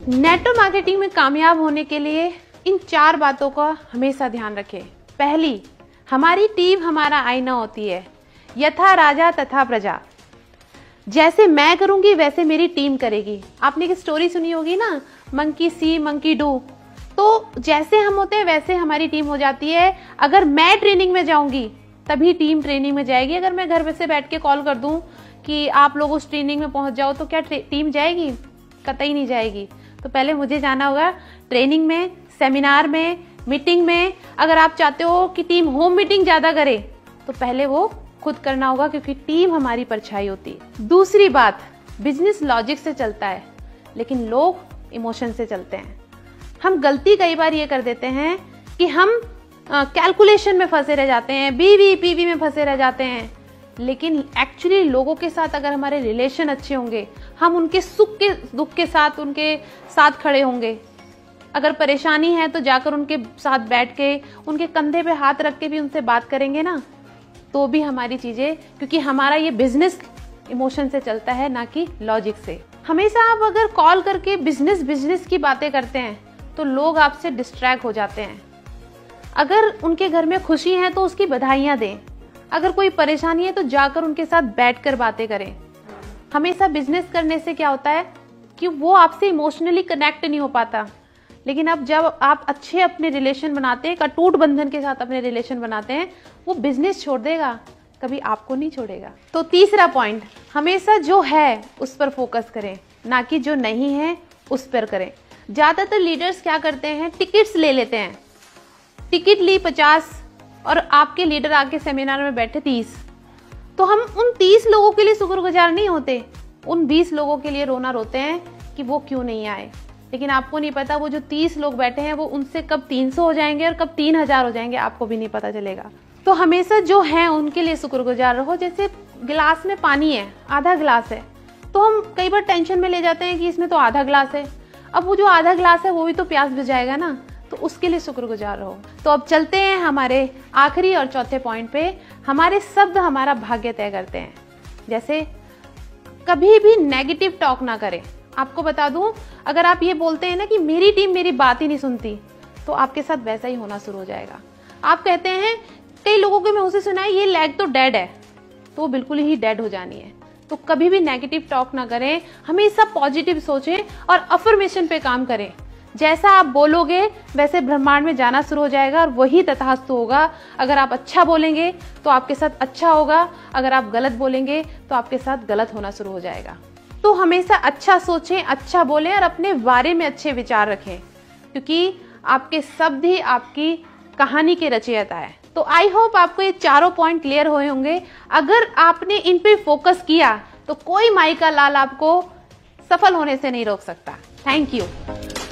Network marketing में कामयाब होने के लिए इन 4 बातों का हमेशा ध्यान रखें। पहली, हमारी टीम हमारा आईना होती है। यथा राजा तथा प्रजा, जैसे मैं करूंगी वैसे मेरी टीम करेगी। आपने एक स्टोरी सुनी होगी ना, मंकी सी मंकी डू। तो जैसे हम होते हैं वैसे हमारी टीम हो जाती है। अगर मैं ट्रेनिंग में जाऊंगी तभी टीम ट्रेनिंग में जाएगी। अगर मैं घर में से बैठ के कॉल कर दूं कि आप लोग उस ट्रेनिंग में पहुंच जाओ तो क्या टीम जाएगी? कतई नहीं जाएगी। तो पहले मुझे जाना होगा ट्रेनिंग में, सेमिनार में, मीटिंग में। अगर आप चाहते हो कि टीम होम मीटिंग ज्यादा करे तो पहले वो खुद करना होगा, क्योंकि टीम हमारी परछाई होती है। दूसरी बात, बिजनेस लॉजिक से चलता है लेकिन लोग इमोशन से चलते हैं। हम गलती कई बार ये कर देते हैं कि हम कैलकुलेशन में फंसे रह जाते हैं, बीवी पीवी में फंसे रह जाते हैं। लेकिन एक्चुअली लोगों के साथ अगर हमारे रिलेशन अच्छे होंगे, हम उनके सुख के दुख के साथ उनके साथ खड़े होंगे। अगर परेशानी है तो जाकर उनके साथ बैठ के उनके कंधे पे हाथ रख के भी उनसे बात करेंगे ना, तो भी हमारी चीजें, क्योंकि हमारा ये बिजनेस इमोशन से चलता है ना कि लॉजिक से। हमेशा आप अगर कॉल करके बिजनेस की बातें करते हैं तो लोग आपसे डिस्ट्रैक्ट हो जाते हैं। अगर उनके घर में खुशी है तो उसकी बधाइयां दें। अगर कोई परेशानी है तो जाकर उनके साथ बैठकर बातें करें। हमेशा बिजनेस करने से क्या होता है कि वो आपसे इमोशनली कनेक्ट नहीं हो पाता। लेकिन अब जब आप अच्छे अपने रिलेशन बनाते हैं, एक अटूट बंधन के साथ अपने रिलेशन बनाते हैं, वो बिजनेस छोड़ देगा, कभी आपको नहीं छोड़ेगा। तो तीसरा पॉइंट, हमेशा जो है उस पर फोकस करें, ना कि जो नहीं है उस पर करें। ज्यादातर लीडर्स क्या करते हैं, टिकट्स ले लेते हैं। टिकट ली 50 और आपके लीडर आके सेमिनार में बैठे 30। तो हम उन 30 लोगों के लिए शुक्रगुजार नहीं होते, उन 20 लोगों के लिए रोना रोते हैं कि वो क्यों नहीं आए। लेकिन आपको नहीं पता वो जो 30 लोग बैठे हैं वो उनसे कब 300 हो जाएंगे और कब 3000 हो जाएंगे, आपको भी नहीं पता चलेगा। तो हमेशा जो है उनके लिए शुक्रगुजार रहो। जैसे गिलास में पानी है, आधा गिलास है, तो हम कई बार टेंशन में ले जाते हैं कि इसमें तो आधा गिलास है। अब वो जो आधा गिलास है वो भी तो प्यास बुझाएगा ना, तो उसके लिए शुक्रगुजार रहो। तो अब चलते हैं हमारे आखिरी और चौथे पॉइंट पे। हमारे शब्द हमारा भाग्य तय करते हैं। जैसे कभी भी नेगेटिव टॉक ना करें। आपको बता दूं, अगर आप ये बोलते हैं ना कि मेरी टीम मेरी बात ही नहीं सुनती, तो आपके साथ वैसा ही होना शुरू हो जाएगा। आप कहते हैं, कई लोगों के मुंह से सुना है, ये लेग तो डेड है, तो वो बिल्कुल ही डेड हो जानी है। तो कभी भी नेगेटिव टॉक ना करें, हमेशा पॉजिटिव सोचें और अफर्मेशन पे काम करें। जैसा आप बोलोगे वैसे ब्रह्मांड में जाना शुरू हो जाएगा और वही तथास्तु होगा। अगर आप अच्छा बोलेंगे तो आपके साथ अच्छा होगा, अगर आप गलत बोलेंगे तो आपके साथ गलत होना शुरू हो जाएगा। तो हमेशा अच्छा सोचें, अच्छा बोलें और अपने बारे में अच्छे विचार रखें, क्योंकि आपके शब्द ही आपकी कहानी के रचयिता है। तो आई होप आपको ये चारों पॉइंट क्लियर हुए होंगे। अगर आपने इन पे फोकस किया तो कोई माई का लाल आपको सफल होने से नहीं रोक सकता। Thank you.